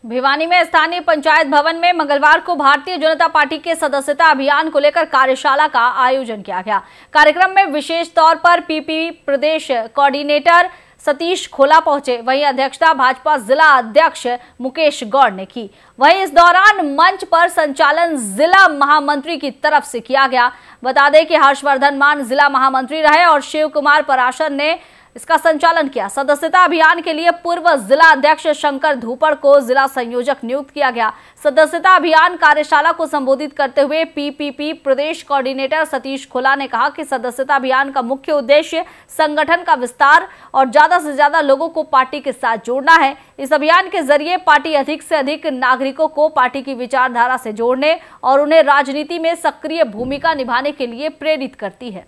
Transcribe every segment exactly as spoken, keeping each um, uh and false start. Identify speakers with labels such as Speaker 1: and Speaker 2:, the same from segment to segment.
Speaker 1: भिवानी में स्थानीय पंचायत भवन में मंगलवार को भारतीय जनता पार्टी के सदस्यता अभियान को लेकर कार्यशाला का आयोजन किया गया। कार्यक्रम में विशेष तौर पर पीपी प्रदेश कोऑर्डिनेटर सतीश खोला पहुंचे। वहीं अध्यक्षता भाजपा जिला अध्यक्ष मुकेश गौड़ ने की। वहीं इस दौरान मंच पर संचालन जिला महामंत्री की तरफ से किया गया। बता दें कि हर्षवर्धन मान जिला महामंत्री रहे और शिव कुमार पराशर ने इसका संचालन किया। सदस्यता अभियान के लिए पूर्व जिला अध्यक्ष शंकर धूपड़ को जिला संयोजक नियुक्त किया गया। सदस्यता अभियान कार्यशाला को संबोधित करते हुए पीपीपी प्रदेश कोऑर्डिनेटर सतीश खोला ने कहा कि सदस्यता अभियान का मुख्य उद्देश्य संगठन का विस्तार और ज्यादा से ज्यादा लोगों को पार्टी के साथ जोड़ना है। इस अभियान के जरिए पार्टी अधिक से अधिक नागरिकों को पार्टी की विचारधारा से जोड़ने और उन्हें राजनीति में सक्रिय भूमिका निभाने के लिए प्रेरित करती है।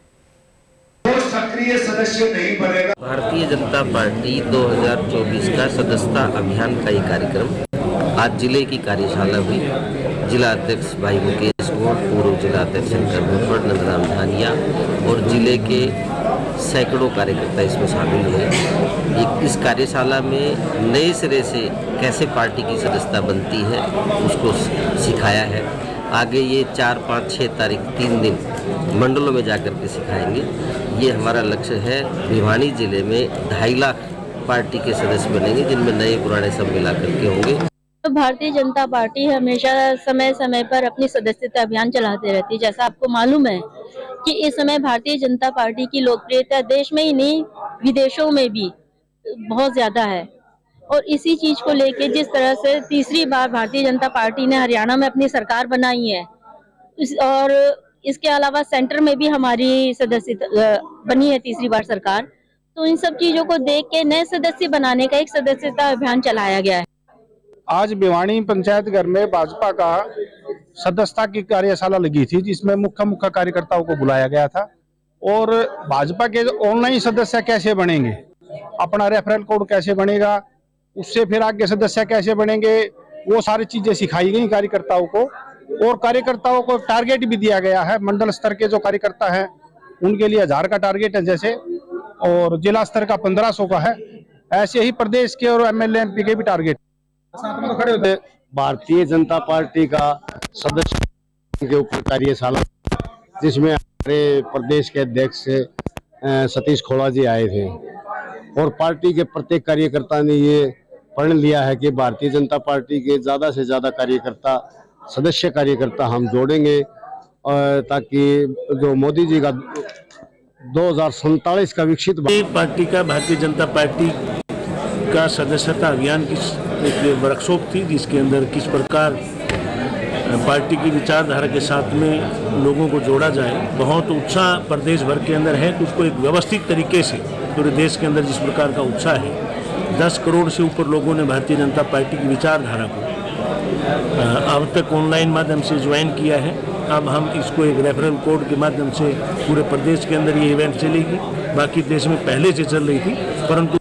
Speaker 2: सक्रिय सदस्य नहीं बनेगा।
Speaker 3: भारतीय जनता पार्टी दो हज़ार चौबीस का सदस्यता अभियान का ये कार्यक्रम आज जिले की कार्यशाला हुई। जिला अध्यक्ष भाई मुकेश गौड़, पूर्व जिला अध्यक्ष शंकर धूपड़, नंदराम धानिया और जिले के सैकड़ों कार्यकर्ता इसमें शामिल हुए। इस कार्यशाला में नए सिरे से कैसे पार्टी की सदस्यता बनती है उसको सिखाया है। आगे ये चार पाँच छः तारीख तीन दिन मंडलों में जाकर के सिखाएंगे। ये हमारा लक्ष्य है। भिवानी जिले में ढाई लाख पार्टी के सदस्य बनेंगे, जिनमें नए पुराने सब मिला करके होंगे।
Speaker 4: तो भारतीय जनता पार्टी हमेशा समय समय पर अपनी सदस्यता अभियान चलाते रहती है। जैसा आपको मालूम है कि इस समय भारतीय जनता पार्टी की लोकप्रियता देश में ही नहीं विदेशों में भी बहुत ज्यादा है। और इसी चीज को लेके जिस तरह से तीसरी बार भारतीय जनता पार्टी ने हरियाणा में अपनी सरकार बनाई है इस, और इसके अलावा सेंटर में भी हमारी सदस्यता बनी है तीसरी बार सरकार, तो इन सब चीजों को देख के नए सदस्य बनाने का एक सदस्यता अभियान चलाया गया है।
Speaker 5: आज भिवानी पंचायत घर में भाजपा का सदस्यता की कार्यशाला लगी थी, जिसमें मुख्य मुख्य कार्यकर्ताओं को बुलाया गया था। और भाजपा के ऑनलाइन सदस्य कैसे बनेंगे, अपना रेफरल कोड कैसे बनेगा, उससे फिर आगे सदस्य कैसे बनेंगे, वो सारी चीजें सिखाई गई कार्यकर्ताओं को। और कार्यकर्ताओं को टारगेट भी दिया गया है। मंडल स्तर के जो कार्यकर्ता हैं उनके लिए हजार का टारगेट है जैसे, और जिला स्तर का पंद्रह सौ का है। ऐसे ही प्रदेश के और एमएलए एमपी के भी टारगेट
Speaker 6: तो खड़े होते। भारतीय जनता पार्टी का सदस्य के ऊपर कार्यशाला, जिसमें हमारे प्रदेश के अध्यक्ष सतीश खोला जी आए थे और पार्टी के प्रत्येक कार्यकर्ता ने ये पढ़ लिया है कि भारतीय जनता पार्टी के ज्यादा से ज्यादा कार्यकर्ता सदस्य कार्यकर्ता हम जोड़ेंगे, और ताकि जो मोदी जी का दो हजार सैंतालीस का विकसित
Speaker 7: पार्टी का भारतीय जनता पार्टी का सदस्यता अभियान की एक वर्कशॉप थी, जिसके अंदर किस प्रकार पार्टी की विचारधारा के साथ में लोगों को जोड़ा जाए। बहुत उत्साह प्रदेश भर के अंदर है, तो उसको एक व्यवस्थित तरीके से पूरे देश के अंदर जिस प्रकार का उत्साह है, दस करोड़ से ऊपर लोगों ने भारतीय जनता पार्टी की विचारधारा को अब तक ऑनलाइन माध्यम से ज्वाइन किया है। अब हम इसको एक रेफरल कोड के माध्यम से पूरे प्रदेश के अंदर ये इवेंट चलेगी। बाकी देश में पहले से चल रही थी, परंतु